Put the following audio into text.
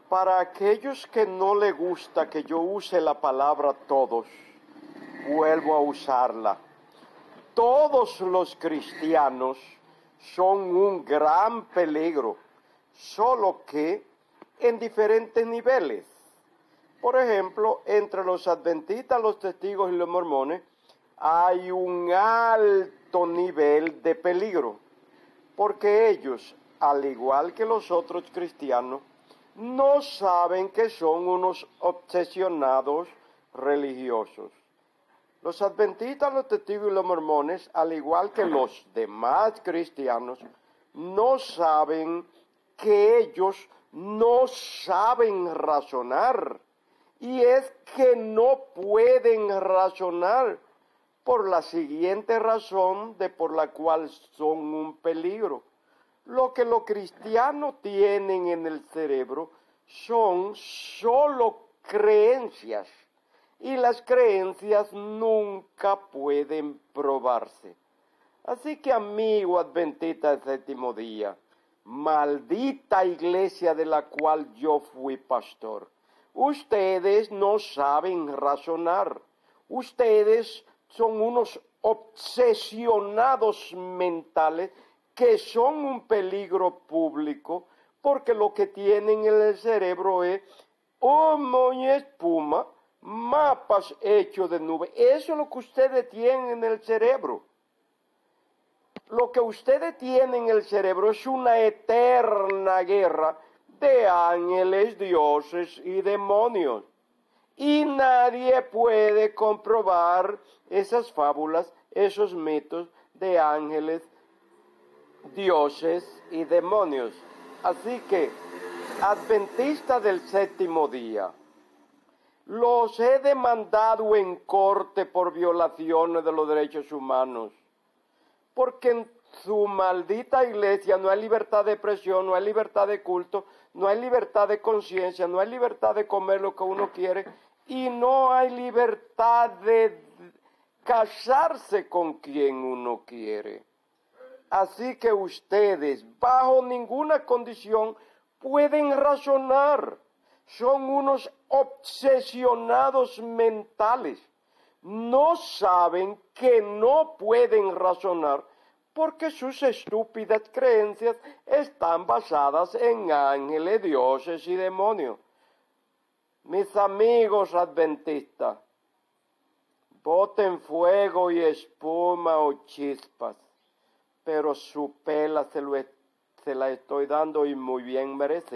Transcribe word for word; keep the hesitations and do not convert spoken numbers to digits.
Para aquellos que no les gusta que yo use la palabra todos, vuelvo a usarla. Todos los cristianos son un gran peligro, solo que en diferentes niveles. Por ejemplo, entre los adventistas, los testigos y los mormones, hay un alto nivel de peligro, porque ellos, al igual que los otros cristianos, no saben que son unos obsesionados religiosos. Los adventistas, los testigos y los mormones, al igual que los demás cristianos, no saben que ellos no saben razonar. Y es que no pueden razonar por la siguiente razón de por la cual son un peligro. Lo que los cristianos tienen en el cerebro son solo creencias, y las creencias nunca pueden probarse. Así que, amigo adventista del séptimo día, maldita iglesia de la cual yo fui pastor, ustedes no saben razonar, ustedes son unos obsesionados mentales que son un peligro público, porque lo que tienen en el cerebro es humo y espuma, mapas hechos de nube. Eso es lo que ustedes tienen en el cerebro. Lo que ustedes tienen en el cerebro es una eterna guerra de ángeles, dioses y demonios. Y nadie puede comprobar esas fábulas, esos mitos de ángeles, dioses y demonios. Así que, adventistas del séptimo día, los he demandado en corte por violaciones de los derechos humanos, porque en su maldita iglesia no hay libertad de expresión, no hay libertad de culto, no hay libertad de conciencia, no hay libertad de comer lo que uno quiere, y no hay libertad de casarse con quien uno quiere. Así que ustedes, bajo ninguna condición, pueden razonar. Son unos obsesionados mentales. No saben que no pueden razonar porque sus estúpidas creencias están basadas en ángeles, dioses y demonios. Mis amigos adventistas, boten fuego y espuma o chispas, pero su pela se, lo, se la estoy dando y muy bien merecida.